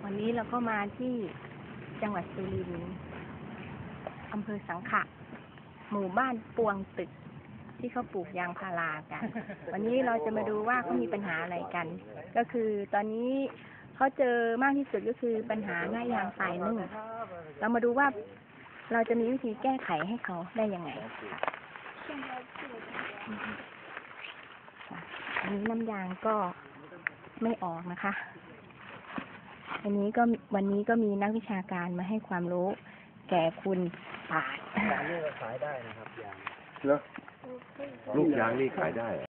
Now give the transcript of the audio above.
วันนี้เราก็มาที่จังหวัดสุรินทร์อำเภอสังขะหมู่บ้านปวงตึกที่เขาปลูกยางพารากัน วันนี้เราจะมาดูว่าเขามีปัญหาอะไรกัน ก็คือตอนนี้เขาเจอมากที่สุดก็คือปัญหาหน้ายางตายนึ่งเรามาดูว่าเราจะมีวิธีแก้ไขให้เขาได้ยังไงค่ะอันนี้น้ำยางก็ไม่ออกนะคะ วันนี้ก็มีนักวิชาการมาให้ความรู้แก่คุณปาดยางนี่ขายได้นะครับยางลูกยางนี่ขายได้